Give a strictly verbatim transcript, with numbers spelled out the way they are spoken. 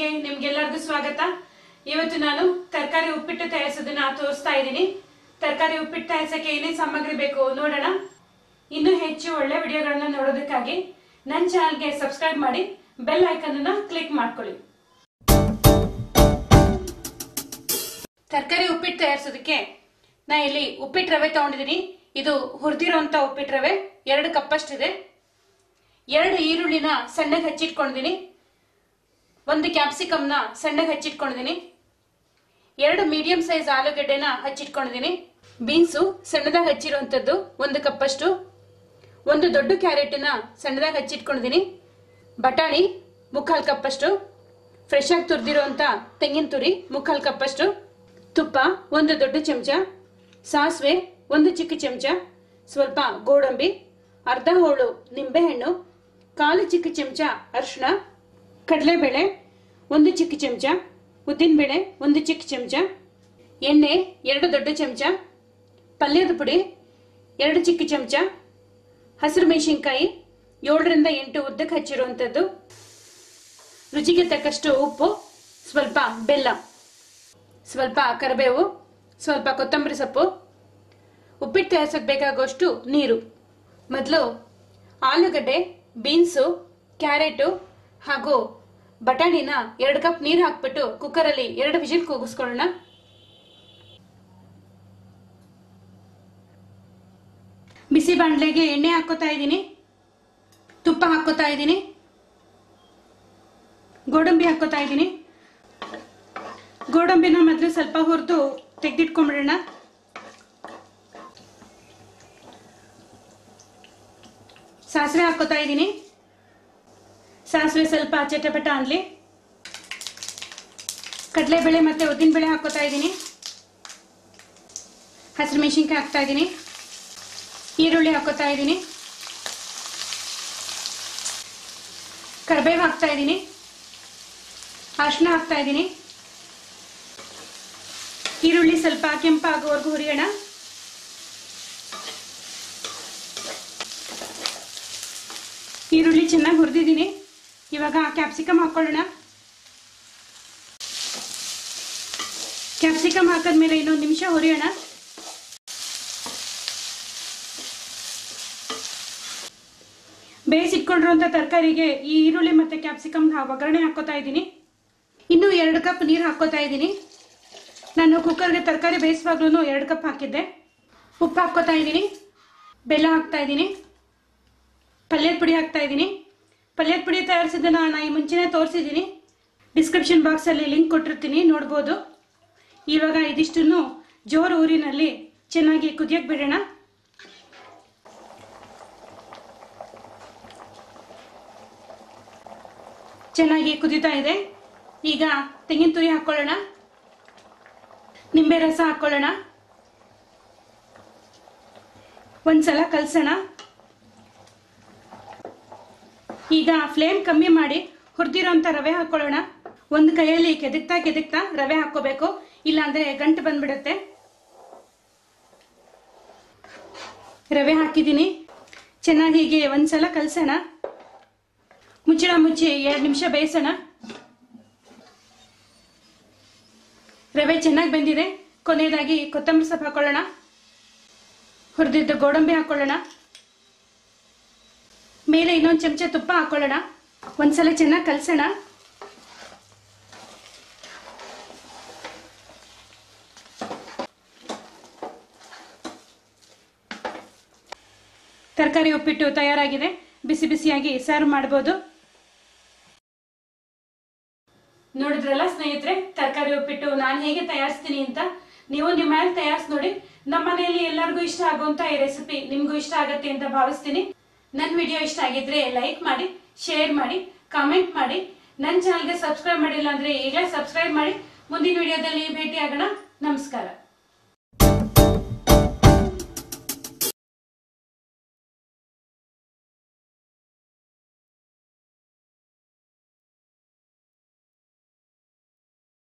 ನಿಮಗೆಲ್ಲರಿಗೂ ಸ್ವಾಗತ। ಇವತ್ತು ನಾನು ತರಕಾರಿ ಉಪ್ಪಿಟ್ಟು ತಯಾರಿಸೋದನ್ನ ತೋರಿಸ್ತಾ ಇದ್ದೀನಿ। ತರಕಾರಿ ಉಪ್ಪಿಟ್ಟು ತಯಾರಿಸಕ್ಕೆ ಏನೇನು ಸಾಮಗ್ರಿ ಬೇಕು ನೋಡೋಣ। ಇನ್ನೂ ಹೆಚ್ಚು ಒಳ್ಳೆ ವಿಡಿಯೋಗಳನ್ನು ನೋಡೋದಕ್ಕಾಗಿ ನನ್ನ ಚಾನೆಲ್ಗೆ ಸಬ್ಸ್ಕ್ರೈಬ್ ಮಾಡಿ ಬೆಲ್ ಐಕಾನ್ ಅನ್ನು ಕ್ಲಿಕ್ ಮಾಡ್ಕೊಳ್ಳಿ। ತರಕಾರಿ ಉಪ್ಪಿಟ್ಟು ತಯಾರಿಸೋದಕ್ಕೆ ನಾನು ಇಲ್ಲಿ ಉಪ್ಪಿಟ್ಟು ರವೆ ತಗೊಂಡಿದ್ದೀನಿ। ಇದು ಹುರಿದಿರುವಂತ ಉಪ್ಪಿಟ್ಟು ರವೆ ಎರಡು ಕಪ್ ಅಷ್ಟಿದೆ। ಎರಡು ಈರುಳ್ಳಿನ ಸಣ್ಣಗೆ ಹಚ್ಚಿಟ್ಕೊಂಡಿದ್ದೀನಿ, ಒಂದು ಕ್ಯಾಪ್ಸಿಕಮ್ ನ ಸಣ್ಣಗೆ ಹಚ್ಚಿಟ್ಕೊಂಡಿದ್ದೀನಿ, ಎರಡು ಮೀಡಿಯಂ ಸೈಜ್ ಆಲೂಗಡ್ಡೆನ ಹಚ್ಚಿಟ್ಕೊಂಡಿದ್ದೀನಿ, ಬೀನ್ಸು ಸಣ್ಣದಾಗಿ ಹಚ್ಚಿರುವಂತದ್ದು ಒಂದು ಕಪ್ ಅಷ್ಟು, ಒಂದು ದೊಡ್ಡ ಕ್ಯಾರೆಟ್ ನ ಸಣ್ಣದಾಗಿ ಹಚ್ಚಿಟ್ಕೊಂಡಿದ್ದೀನಿ, ಬಟಾಣಿ ಮುಕ್ಕಾಲ್ ಕಪ್ ಅಷ್ಟು, ಫ್ರೆಶ್ ಆಗಿ ತುರಿದಿರುವಂತ ತೆಂಗಿನ ತುರಿ ಮುಕ್ಕಾಲ್ ಕಪ್ ಅಷ್ಟು, ತುಪ್ಪ ಒಂದು ದೊಡ್ಡ ಚಮಚ, ಸಾಸಿವೆ ಒಂದು ಚಿಕ್ಕ ಚಮಚ, ಸ್ವಲ್ಪ ಗೋಡಂಬಿ, ಅರ್ಧ ಹೋಳು ನಿಂಬೆಹಣ್ಣು, ಕಾಲು ಚಿಕ್ಕ ಚಮಚ ಅರಿಶಿನ, ಕಡಲೆಬೇಳೆ ಒಂದು ಚಿಕ್ಕ ಚಮಚ, ಉದ್ದಿನಬೇಳೆ ಒಂದು ಚಿಕ್ಕ ಚಮಚ, ಎಣ್ಣೆ ಎರಡು ದೊಡ್ಡ ಚಮಚ, ಪಲ್ಯದ ಪುಡಿ ಎರಡು ಚಿಕ್ಕ ಚಮಚ, ಹಸಿರು ಮೆಣಸಿನಕಾಯಿ ಏಳರಿಂದ ಎಂಟು ಉದ್ದಕ್ಕೆ ಹಚ್ಚಿರುವಂತದ್ದು, ರುಚಿಗೆ ತಕ್ಕಷ್ಟು ಉಪ್ಪು, ಸ್ವಲ್ಪ ಬೆಲ್ಲ, ಸ್ವಲ್ಪ ಕರಿಬೇವು, ಸ್ವಲ್ಪ ಕೊತ್ತಂಬರಿ ಸೊಪ್ಪು, ಉಪ್ಪಿಟ್ಟು ತಯಾರಿಸಕ್ಕೆ ಬೇಕಾಗುವಷ್ಟು ನೀರು। ಮೊದಲು ಆಲೂಗಡ್ಡೆ, ಬೀನ್ಸು, ಕ್ಯಾರೆಟು ಹಾಗೂ ಬಟಾಣಿನ ಎರಡು ಕಪ್ ನೀರು ಹಾಕ್ಬಿಟ್ಟು ಕುಕ್ಕರ್ ಅಲ್ಲಿ ಎರಡು ವಿಜಿಲ್ ಕೂಗಿಸ್ಕೊಳ್ಳೋಣ। ಬಿಸಿ ಬಾಣಲೆಗೆ ಎಣ್ಣೆ ಹಾಕೋತಾ ಇದ್ದೀನಿ, ತುಪ್ಪ ಹಾಕೋತಾ ಇದ್ದೀನಿ, ಗೋಡಂಬಿ ಹಾಕೋತಾ ಇದ್ದೀನಿ। ಗೋಡಂಬಿನ ಮೊದಲು ಸ್ವಲ್ಪ ಹುರಿದು ತೆಗೆದಿಟ್ಕೊಂಡ್ಬಿಡೋಣ। ಸಾಸಿವೆ ಹಾಕೋತಾ ಇದ್ದೀನಿ, ಸಾಸಿವೆ ಸ್ವಲ್ಪ ಚಟಪಟ ಅನ್ಲಿ। ಕಡಲೆಬೇಳೆ ಮತ್ತೆ ಉದ್ದಿನಬೇಳೆ ಹಾಕೋತಾ ಇದ್ದೀನಿ, ಹಸಿರು ಮೆಣಸಿನಕಾಯಿ ಹಾಕ್ತಾ ಇದ್ದೀನಿ, ಈರುಳ್ಳಿ ಹಾಕೋತಾ ಇದ್ದೀನಿ, ಕರಿಬೇವು ಹಾಕ್ತಾ ಇದ್ದೀನಿ, ಅರಿಶಿನ ಹಾಕ್ತಾ ಇದ್ದೀನಿ। ಈರುಳ್ಳಿ ಸ್ವಲ್ಪ ಕೆಂಪಾಗೋವರೆಗೂ ಹುರಿಯೋಣ। ಈರುಳ್ಳಿ ಚೆನ್ನಾಗಿ ಹುರಿದಿದ್ದೀನಿ, ಇವಾಗ ಕ್ಯಾಪ್ಸಿಕಮ್ ಹಾಕೊಳ್ಳೋಣ। ಕ್ಯಾಪ್ಸಿಕಮ್ ಹಾಕಿದ್ಮೇಲೆ ಇನ್ನೊಂದು ನಿಮಿಷ ಹುರಿಯೋಣ। ಬೇಯಿಸಿಟ್ಕೊಂಡಿರುವಂತ ತರಕಾರಿಗೆ ಈ ಈರುಳ್ಳಿ ಮತ್ತೆ ಕ್ಯಾಪ್ಸಿಕಮ್ ಒಗ್ಗರಣೆ ಹಾಕೋತಾ ಇದ್ದೀನಿ। ಇನ್ನು ಎರಡು ಕಪ್ ನೀರು ಹಾಕೋತಾ ಇದ್ದೀನಿ। ನಾನು ಕುಕ್ಕರ್ಗೆ ತರಕಾರಿ ಬೇಯಿಸುವಾಗ್ಲೂ ಎರಡು ಕಪ್ ಹಾಕಿದ್ದೆ। ಉಪ್ಪು ಹಾಕೋತಾ ಇದ್ದೀನಿ, ಬೆಲ್ಲ ಹಾಕ್ತಾ ಇದ್ದೀನಿ, ಪಲ್ಯದ ಪುಡಿ ಹಾಕ್ತಾ ಇದ್ದೀನಿ। ಪಲ್ಯದ ಪುಡಿ ತಯಾರಿಸಿದ್ದನ್ನ ನಾನು ಈ ಮುಂಚೆನೇ ತೋರಿಸಿದ್ದೀನಿ, ಡಿಸ್ಕ್ರಿಪ್ಷನ್ ಬಾಕ್ಸ್ ಅಲ್ಲಿ ಲಿಂಕ್ ಕೊಟ್ಟಿರ್ತೀನಿ, ನೋಡ್ಬೋದು। ಇವಾಗ ಇದಿಷ್ಟನ್ನು ಜೋರು ಊರಿನಲ್ಲಿ ಚೆನ್ನಾಗಿ ಕುದಿಯಕ್ಕೆ ಬಿಡೋಣ। ಚೆನ್ನಾಗಿ ಕುದೀತಾ ಇದೆ, ಈಗ ತೆಂಗಿನ ತುರಿ ಹಾಕೊಳ್ಳೋಣ, ನಿಂಬೆ ರಸ ಹಾಕೊಳ್ಳೋಣ, ಒಂದ್ಸಲ ಕಲಸೋಣ। ಈಗ ಫ್ಲೇಮ್ ಕಮ್ಮಿ ಮಾಡಿ ಹುರಿದಿರೋಂಥ ರವೆ ಹಾಕೊಳ್ಳೋಣ। ಒಂದು ಕೈಯಲ್ಲಿ ಕೆದಕ್ತಾ ಕೆದಕ್ತಾ ರವೆ ಹಾಕೋಬೇಕು, ಇಲ್ಲಾಂದ್ರೆ ಗಂಟು ಬಂದ್ಬಿಡುತ್ತೆ। ರವೆ ಹಾಕಿದ್ದೀನಿ, ಚೆನ್ನಾಗಿ ಹೀಗೆ ಒಂದ್ಸಲ ಕಲಸೋಣ, ಮುಚ್ಚಳ ಮುಚ್ಚಿ ಎರಡು ನಿಮಿಷ ಬೇಯಿಸೋಣ। ರವೆ ಚೆನ್ನಾಗಿ ಬೆಂದಿದೆ, ಕೊನೆಯದಾಗಿ ಕೊತ್ತಂಬರಿ ಸೊಪ್ಪು ಹಾಕೊಳ್ಳೋಣ, ಹುರಿದಿದ್ದು ಗೋಡಂಬಿ ಹಾಕೊಳ್ಳೋಣ, ಮೇಲೆ ಇನ್ನೊಂದು ಚಮಚ ತುಪ್ಪ ಹಾಕೊಳ್ಳೋಣ, ಒಂದ್ಸಲ ಚೆನ್ನಾಗಿ ಕಲಸೋಣ। ತರಕಾರಿ ಉಪ್ಪಿಟ್ಟು ತಯಾರಾಗಿದೆ, ಬಿಸಿ ಬಿಸಿಯಾಗಿ ಸರ್ವ್ ಮಾಡಬಹುದು। ನೋಡಿದ್ರಲ್ಲ ಸ್ನೇಹಿತರೆ, ತರಕಾರಿ ಉಪ್ಪಿಟ್ಟು ನಾನು ಹೇಗೆ ತಯಾರಿಸ್ತೀನಿ ಅಂತ ನೀವು ನಿಮ್ಮ ಮನೇಲಿ ತಯಾರಿಸಿ ನೋಡಿ। ನಮ್ಮ ಮನೆಯಲ್ಲಿ ಎಲ್ಲರಿಗೂ ಇಷ್ಟ ಆಗುವಂತ ಈ ರೆಸಿಪಿ ನಿಮ್ಗೂ ಇಷ್ಟ ಆಗತ್ತೆ ಅಂತ ಭಾವಿಸ್ತೀನಿ। ನನ್ನ ವಿಡಿಯೋ ಇಷ್ಟ ಆಗಿದ್ರೆ ಲೈಕ್ ಮಾಡಿ, ಶೇರ್ ಮಾಡಿ, ಕಾಮೆಂಟ್ ಮಾಡಿ, ನನ್ನ ಚಾನಲ್ಗೆ ಸಬ್ಸ್ಕ್ರೈಬ್ ಮಾಡಿಲ್ಲ ಅಂದ್ರೆ ಈಗಲೇ ಸಬ್ಸ್ಕ್ರೈಬ್ ಮಾಡಿ। ಮುಂದಿನ ವಿಡಿಯೋದಲ್ಲಿ ಭೇಟಿ ಆಗೋಣ, ನಮಸ್ಕಾರ।